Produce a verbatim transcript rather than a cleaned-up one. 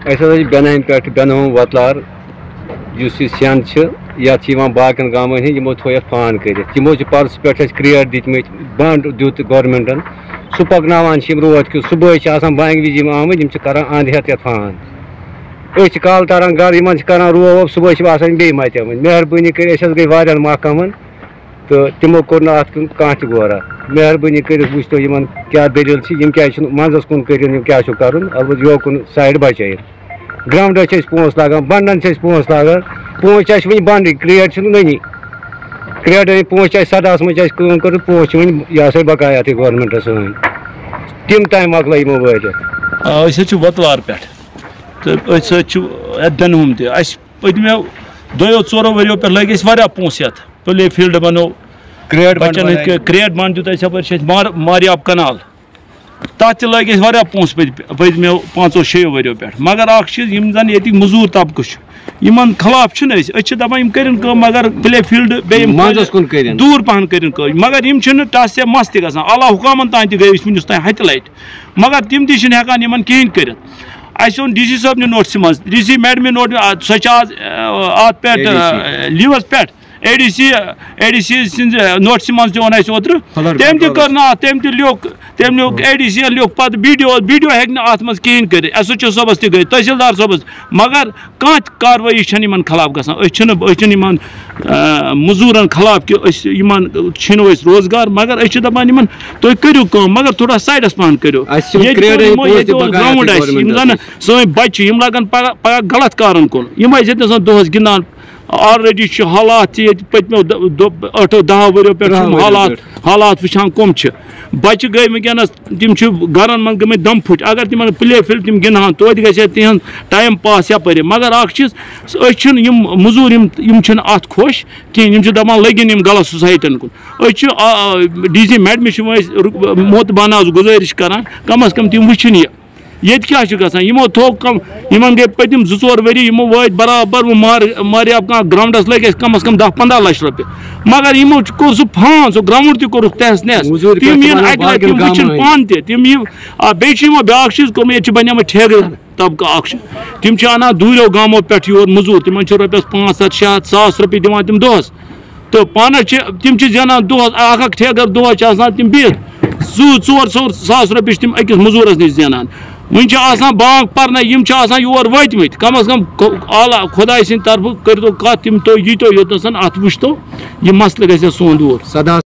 اَسہِ بٮ۪نہٕ پٮ۪ٹھ بٮ۪نہوم وۄتلار یُس یہِ سٮ۪نٛد چھِ یَتھ چھِ یِوان باقٕیَن گامَن ہٕنٛدۍ یِمو تھوٚو یَتھ فان کٔرِتھ یِمو چھِ پَرسہٕ پٮ۪ٹھ اَسہِ کرٛیڈ دِتمٕتۍ بنٛڈ دیُت گورمٮ۪نٛٹَن سُہ پَکناوان چھِ یِم روٗد کیُتھ صُبحٲے چھِ آسان بانٛگہِ وِزِ یِم آمٕتۍ یِم چھِ کَران اَنٛد ہٮ۪تھ یَتھ فان أسۍ چھِ کالہٕ تاران گرٕ یِمَن چھِ کَران روب ووب صُبحٲے چھِ آسان بیٚیہِ مَتیمٕتۍ مہربٲنی کٔرِتھ أسۍ حظ گٔے واریاہَن محکمَن تہٕ تِمو کوٚر نہٕ اَتھ کُن کانٛہہ تہِ غورا مہربٲنی کٔرِتھ وٕچھتو یِمَن کیٛاہ دٔلیٖل چھِ یِم کیٛازِ چھِنہٕ منٛزَس کُن کٔرِنۍ یِم کیٛاہ چھُ کَرُن اَلبتہٕ یوکُن سایڈ بَچٲیِتھ گرٛاوُنٛڈَس چھِ أسۍ پونٛسہٕ لاگان بنٛڈَن چھِ أسۍ پونٛسہٕ لاگان پونٛسہٕ چھِ اَسہِ وٕنہِ بنٛڈٕے کرٛیڈ چھِنہٕ نٔنی کرٛیڈَن پونٛسہٕ چھِ اَسہِ سَداہَس منٛز چھِ اَسہِ کٲم کٔرمٕژ پونٛسہٕ چھِ وٕنہِ یہِ ہسا بقایاتٕے گورمٮ۪نٛٹَس سٲنۍ تِم ٹایم مۄکلٲے یِمو وٲتِتھ أسۍ حظ چھِ وۄتلار پٮ۪ٹھ تہٕ أسۍ حظ چھِ یَتھ بٮ۪نہوم تہِ اَسہِ پٔتمیو دۄیو ژورو ؤرِیو پٮ۪ٹھ لٲگۍ اَسہِ واریاہ پونٛسہٕ یَتھ پٕلے فیٖلڈ بَنوو کرٛیڈ بَچَن ہٕنٛدۍ کرٛیڈ بنٛڈ دیُت اَسہِ یَپٲرۍ چھِ اَسہِ مار ماریاب کَنال تَتھ تہِ لٲگۍ اَسہِ واریاہ پونٛسہٕ پٔتۍ پٔتمیو پانٛژو شیٚیو ؤرِیو پٮ۪ٹھ مگر اَکھ چیٖز یِم زَن ییٚتِکۍ مٔزوٗر طبقہٕ چھُ یِمن خلاف چھِنہٕ أسۍ أسۍ چھِ دَپان یِم کٔرِنۍ کٲم مگر پٕلے فیٖلڈ بیٚیہِ دوٗر پَہَن کٔرِنۍ کٲم مگر یِم چھِنہٕ ٹَس یا مَس تہِ گژھان اعلیٰ حُکامَن تانۍ تہِ گٔے أسۍ وٕنیُس تانۍ ہَتہِ لَٹہِ مگر تِم تہِ چھِنہٕ ہٮ۪کان یِمن کِہیٖنۍ کٔرِتھ اَسہِ اوٚن ڈی سی صٲبنہِ نوٹسہِ منٛز ڈی سی میڈمہِ نوٹ سۄ چھِ آز اَتھ پٮ۪ٹھ لیٖوَس پٮ۪ٹھ اے ڈی سی اے ڈی سی سٕنٛزِ نوٹسہِ منٛز تہِ اوٚن اَسہِ اوترٕ تٔمۍ تہِ کٔر نہٕ اَتھ تٔمۍ تہِ لیوٚکھ تٔمۍ لیوٚکھ اے ڈی سی یَن لیوٚکھ پَتہٕ B D O B D O ہیٚکہِ نہٕ اَتھ منٛز کِہیٖنۍ کٔرِتھ ایس ایچ او صٲبَس تہِ گٔے تحصیٖلدار صٲبَس مگر کانٛہہ تہِ کاروٲیی چھَنہٕ یِمن خلاف گژھان أسۍ چھِنہٕ أسۍ چھِنہٕ یِمن مٔزوٗرَن خلاف کہِ أسۍ یِمن چھِنہٕ أسۍ روزگار مگر أسۍ چھِ دَپان یِمن تُہۍ کٔرِو کٲم مگر تھوڑا سایڈَس پَہَن کٔرِو ییٚتہِ اوس گرٛاوُنٛڈ اَسہِ یِم زَن سٲنۍ بَچہِ چھِ یِم لَگن پَگاہ پَگاہ غلط کارَن کُن یِم ٲسۍ ییٚتہِ آسان دۄہَس گِنٛدان آلریڈی چھِ حالات تہِ ییٚتہِ پٔتمیو ٲٹھو دَہو ؤرِیو پٮ۪ٹھ چھِ حالات حالات وٕچھان کٕم چھِ بَچہِ گٔے وٕنکیٚنَس تِم چھِ گرَن منٛز گٔمٕتۍ دم پھٕٹۍ اگر تِمن پٕلے فیٖلڈ تِم گِنٛدہن توتہِ گژھِ ہا تِہُنٛد ٹایم پاس یَپٲرۍ مگر اکھ چیٖز أسۍ چھِنہٕ یِم مٔزوٗر یِم یِم چھِنہٕ اَتھ خۄش کِہیٖنۍ یِم چھِ دَپان لٔگِن یِم غلط سوسایٹین کُن أسۍ چھِ ڈی سی میڈمہِ چھِ وۄنۍ أسۍ موتبانہ گُزٲرِش کران کم از کم تِم وٕچھِنۍ یہِ ییٚتہِ کیٛاہ چھُ گژھان یِمو تھوٚو کم یِمن گٔے پٔتِم زٕ ژور ؤری یِمو وٲتۍ برابر وۄنۍ مار ماریاب کانٛہہ گراوُنٛڈَس لٔگۍ اَسہِ کم از کم دہ پنٛداہ لَچھ رۄپیہِ مگر یِمو کوٚر سُہ فان سُہ گراوُنٛڈ تہِ کوٚرُکھ تہس نہس تِم یِن اَکہِ لَٹہِ تِم وٕچھِنۍ پانہٕ تہِ تِم یِم بیٚیہِ چھِ یِمو بیٛاکھ چیٖز کوٚرمُت ییٚتہِ چھِ بَنیمٕتۍ ٹھیکہٕ طبقہٕ اکھ چھُ تِم چھِ اَنان دوٗریو گامو پٮ۪ٹھ یور مٔزوٗر تِمن چھِ رۄپیَس پانٛژھ ہَتھ شیٚے ہَتھ ساس رۄپیہِ دِوان تِم دۄہَس تہٕ پانَس چھِ تِم چھِ زینان دۄہَس اکھ اکھ ٹھیکَر دۄہَس چھِ آسان تِم بِہِتھ زٕ ژور ژور ساس رۄپیہِ چھِ تِم أکِس مٔزوٗرَس نِش زینان وٕنہِ چھِ آسان بانٛگ پَرنَے یِم چھِ آسان یور وٲتۍمٕتۍ کم از کم اعلیٰ خۄداے سٕنٛدِ طرفہٕ کٔرۍتو کَتھ تِم تُہۍ ییٖتو یوٚتنَس اَتھ وٕچھتو یہِ مَسلہٕ گژھِ ہا سون دوٗر